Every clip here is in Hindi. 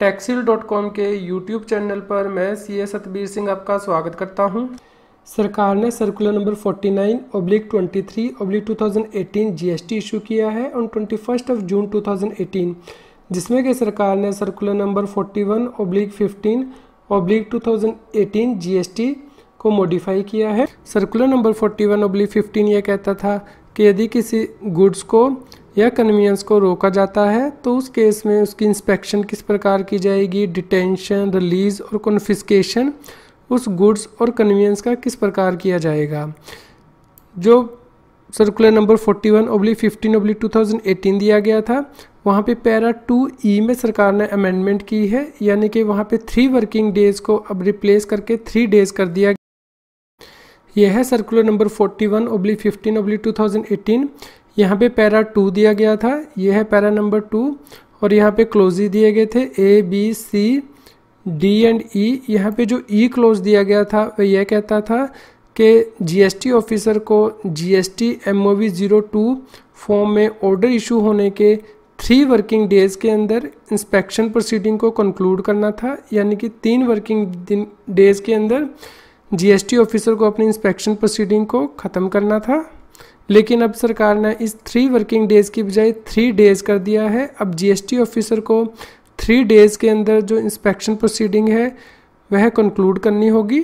टैक्सिल.com के यूट्यूब चैनल पर मैं सीए सतबीर सिंह आपका स्वागत करता हूं। सरकार ने सर्कुलर नंबर 49/23/2018 जीएसटी इशू किया है ऑन 21 जून 2018, जिसमें कि सरकार ने सर्कुलर नंबर 41/15/2018 जीएसटी को मॉडिफाई किया है। सर्कुलर नंबर 41/15 ये कहता था कि यदि किसी गुड्स को या कन्वीनियंस को रोका जाता है तो उस केस में उसकी इंस्पेक्शन किस प्रकार की जाएगी, डिटेंशन, रिलीज़ और कॉन्फिस्केशन उस गुड्स और कन्वीनियंस का किस प्रकार किया जाएगा। जो सर्कुलर नंबर 41/15/2018 दिया गया था, वहाँ पे पैरा 2E में सरकार ने अमेंडमेंट की है, यानी कि वहाँ पे 3 वर्किंग डेज़ को अब रिप्लेस करके 3 डेज़ कर दिया गया। यह है सर्कुलर नंबर 41/15/2018। यहाँ पे पैरा 2 दिया गया था, यह है पैरा नंबर 2 और यहाँ पे क्लोज दिए गए थे A, B, C, D and E। यहाँ पे जो E क्लोज दिया गया था वह यह कहता था कि GST ऑफिसर को GST MOV 02 फॉर्म में ऑर्डर इशू होने के 3 वर्किंग डेज़ के अंदर इंस्पेक्शन प्रोसीडिंग को कंक्लूड करना था, यानी कि 3 वर्किंग डेज़ के अंदर GST ऑफिसर को अपनी इंस्पेक्शन प्रोसीडिंग को ख़त्म करना था। लेकिन अब सरकार ने इस 3 वर्किंग डेज़ की बजाय 3 डेज़ कर दिया है। अब GST ऑफिसर को 3 डेज़ के अंदर जो इंस्पेक्शन प्रोसीडिंग है वह कंक्लूड करनी होगी।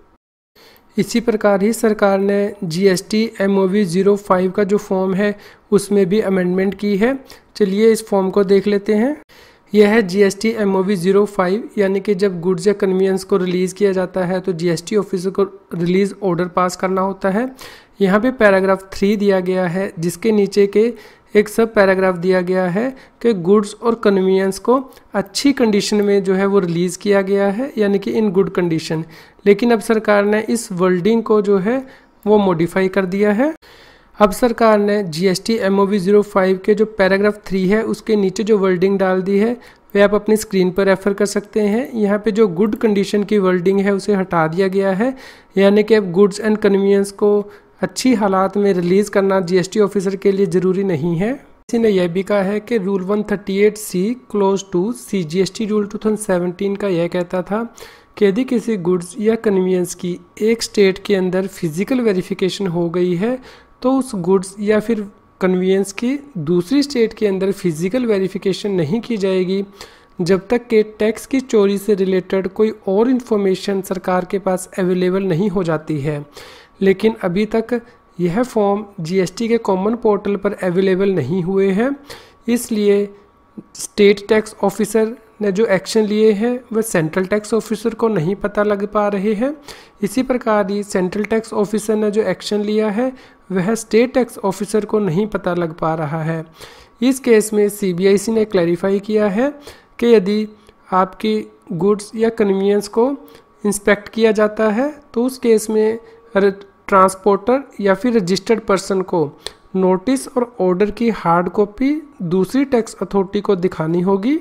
इसी प्रकार ही सरकार ने GST MOV 05 का जो फॉर्म है उसमें भी अमेंडमेंट की है। चलिए इस फॉर्म को देख लेते हैं। यह है GST MOV 05, यानी कि जब गुड्स या कन्वीनियंस को रिलीज़ किया जाता है तो GST ऑफिसर को रिलीज़ ऑर्डर पास करना होता है। यहाँ पे पैराग्राफ 3 दिया गया है, जिसके नीचे के एक सब पैराग्राफ दिया गया है कि गुड्स और कन्वीनियंस को अच्छी कंडीशन में जो है वो रिलीज़ किया गया है, यानी कि इन गुड कंडीशन। लेकिन अब सरकार ने इस वर्डिंग को जो है वो मॉडिफाई कर दिया है। अब सरकार ने GST MOV 05 के जो पैराग्राफ 3 है उसके नीचे जो वर्डिंग डाल दी है वह आप अपनी स्क्रीन पर रेफर कर सकते हैं। यहाँ पे जो गुड कंडीशन की वर्डिंग है उसे हटा दिया गया है, यानी कि अब गुड्स एंड कन्वीनियंस को अच्छी हालात में रिलीज़ करना GST ऑफिसर के लिए ज़रूरी नहीं है। इसी ने यह भी कहा है कि rule 138C close 2 CGST rule 2017 का यह कहता था कि यदि किसी गुड्स या कन्वीनियंस की एक स्टेट के अंदर फिजिकल वेरिफिकेशन हो गई है तो उस गुड्स या फिर कन्वीनियंस की दूसरी स्टेट के अंदर फिजिकल वेरिफिकेशन नहीं की जाएगी जब तक कि टैक्स की चोरी से रिलेटेड कोई और इन्फॉर्मेशन सरकार के पास अवेलेबल नहीं हो जाती है। लेकिन अभी तक यह फॉर्म GST के कॉमन पोर्टल पर अवेलेबल नहीं हुए हैं, इसलिए स्टेट टैक्स ऑफिसर ने जो एक्शन लिए हैं वह सेंट्रल टैक्स ऑफिसर को नहीं पता लग पा रहे हैं। इसी प्रकार ही सेंट्रल टैक्स ऑफिसर ने जो एक्शन लिया है वह स्टेट टैक्स ऑफिसर को नहीं पता लग पा रहा है। इस केस में CBIC ने क्लैरिफाई किया है कि यदि आपकी गुड्स या कन्वीनियंस को इंस्पेक्ट किया जाता है तो उस केस में ट्रांसपोर्टर या फिर रजिस्टर्ड पर्सन को नोटिस और ऑर्डर की हार्ड कॉपी दूसरी टैक्स अथॉरिटी को दिखानी होगी।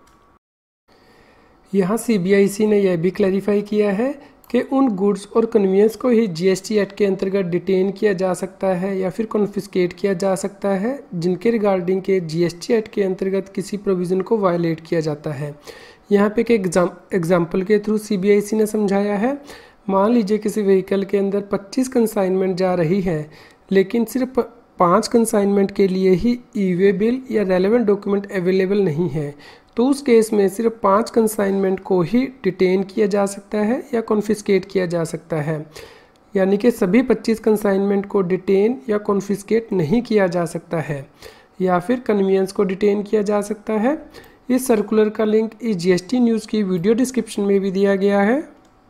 यहाँ CBIC ने यह भी क्लैरिफाई किया है कि उन गुड्स और कन्वीनियंस को ही GST एक्ट के अंतर्गत डिटेन किया जा सकता है या फिर कॉन्फिस्केट किया जा सकता है जिनके रिगार्डिंग के GST एक्ट के अंतर्गत किसी प्रोविज़न को वायलेट किया जाता है। यहाँ पे एक एग्जाम्पल के थ्रू CBIC ने समझाया है। मान लीजिए किसी व्हीकल के अंदर 25 कंसाइनमेंट जा रही है, लेकिन सिर्फ 5 कंसाइनमेंट के लिए ही ई-वे बिल या रेलेवेंट डॉक्यूमेंट अवेलेबल नहीं है, तो उस केस में सिर्फ 5 कंसाइनमेंट को ही डिटेन किया जा सकता है या कॉन्फिस्केट किया जा सकता है, यानी कि सभी 25 कंसाइनमेंट को डिटेन या कॉन्फिस्केट नहीं किया जा सकता है या फिर कन्वीनियंस को डिटेन किया जा सकता है। इस सर्कुलर का लिंक इस GST न्यूज़ की वीडियो डिस्क्रिप्शन में भी दिया गया है।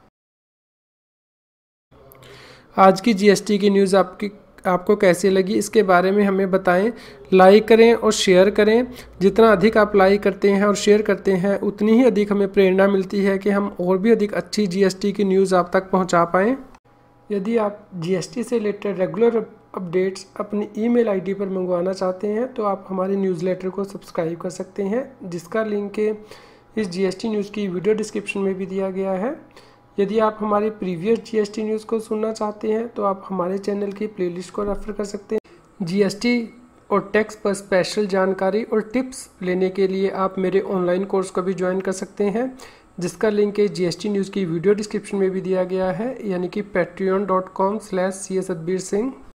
आज की GST की न्यूज़ आपको कैसी लगी इसके बारे में हमें बताएं। लाइक करें और शेयर करें। जितना अधिक आप लाइक करते हैं और शेयर करते हैं उतनी ही अधिक हमें प्रेरणा मिलती है कि हम और भी अधिक अच्छी GST की न्यूज़ आप तक पहुंचा पाएं। यदि आप GST से रिलेटेड रेगुलर अपडेट्स अपनी ईमेल आईडी पर मंगवाना चाहते हैं तो आप हमारी न्यूज़लेटर को सब्सक्राइब कर सकते हैं, जिसका लिंक इस GST न्यूज़ की वीडियो डिस्क्रिप्शन में भी दिया गया है। यदि आप हमारी प्रीवियस GST न्यूज़ को सुनना चाहते हैं तो आप हमारे चैनल की प्लेलिस्ट को रेफर कर सकते हैं। GST और टैक्स पर स्पेशल जानकारी और टिप्स लेने के लिए आप मेरे ऑनलाइन कोर्स को भी ज्वाइन कर सकते हैं, जिसका लिंक जीएसटी न्यूज़ की वीडियो डिस्क्रिप्शन में भी दिया गया है, यानी कि patreon.com/CSatbir Singh।